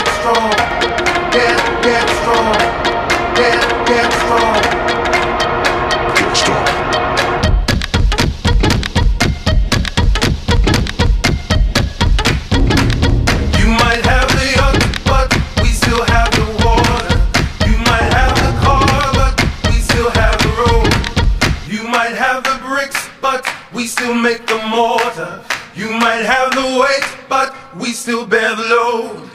strong, get strong, get strong, get strong. You might have the yacht, but we still have the water. You might have the car, but we still have the road. You might have the bricks, but we still make the mortar. You might have the weight, but we still bear the load.